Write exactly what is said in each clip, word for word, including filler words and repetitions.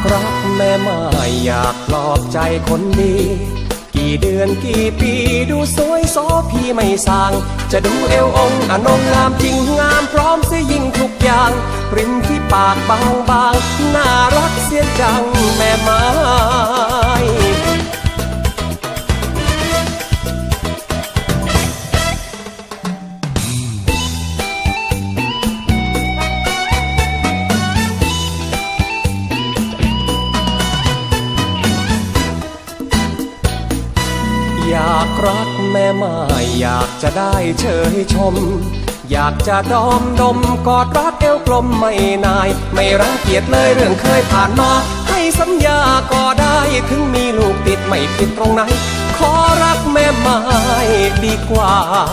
รักแม่ไม่อยากปลอบใจคนดีกี่เดือนกี่ปีดูสวยโสพี่ไม่สางจะดูเอวองค์อนงงามจริงงามพร้อมเสียยิ่งทุกอย่างริมที่ปากบางบางน่ารักเสียจังแม่ไม้อยากรักแม่ไม่อยากจะได้เชยชมอยากจะดอมดมกอดรักเอวกลมไม่นายไม่รังเกียจเลยเรื่องเคยผ่านมาให้สัญญาก็ได้ถึงมีลูกติดไม่ผิดตรงไหนขอรักแม่ไม่ดีกว่า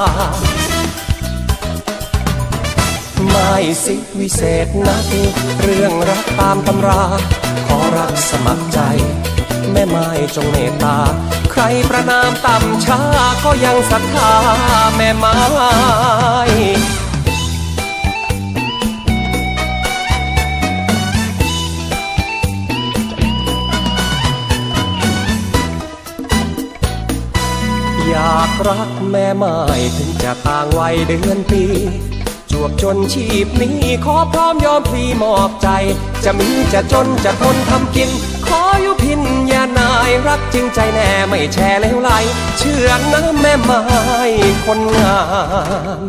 ไม่สิวิเศษนักเรื่องรักตามตำราขอรักสมัครใจแม่ไม้จงเมตตาใครประนามต่ำช้าก็ยังศรัทธาแม่ไม้อยากรักแม่ไม้ถึงจะต่างวัยเดือนปีจวบจนชีพนี้ขอพร้อมยอมพลีมอบใจจะมีจะจนจะทนทำกินขออยู่พินอย่านายรักจริงใจแน่ไม่แช่เลวไหลเชื่อนะแม่ไม้คนงาม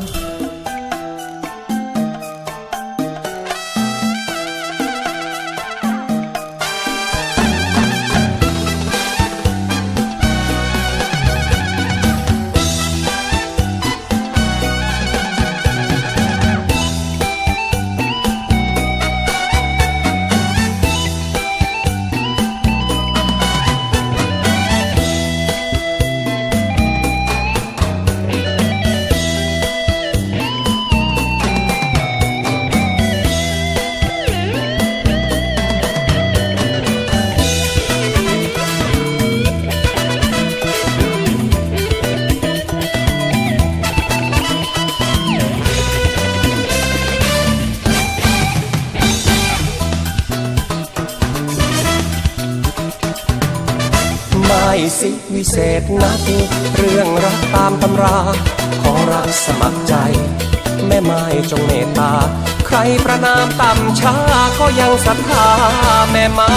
ไม่สิวิเศษนักเรื่องรักตามตำราขอรักสมัครใจแม่ไม้จงเมตตาใครประนามต่ำช้าก็ยังศรัทธาแม่ไม้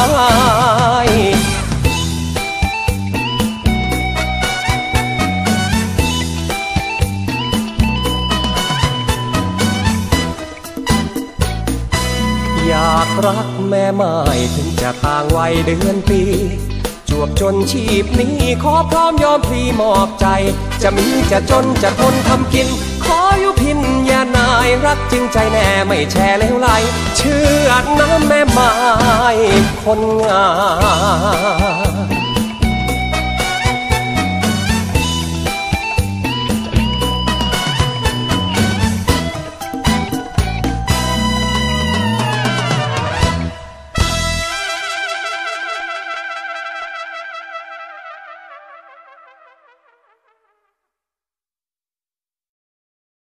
อยากรักแม่ไม้ถึงจะต่างวัยเดือนปีจวบจนชีพนี้ขอพร้อมยอมพลีมอบใจจะมีจะจนจะทนทำกินขออยู่พินอย่านายรักจริงใจแน่ไม่แช่เลวไหลเชื่อนะแม่ไม้คนงาม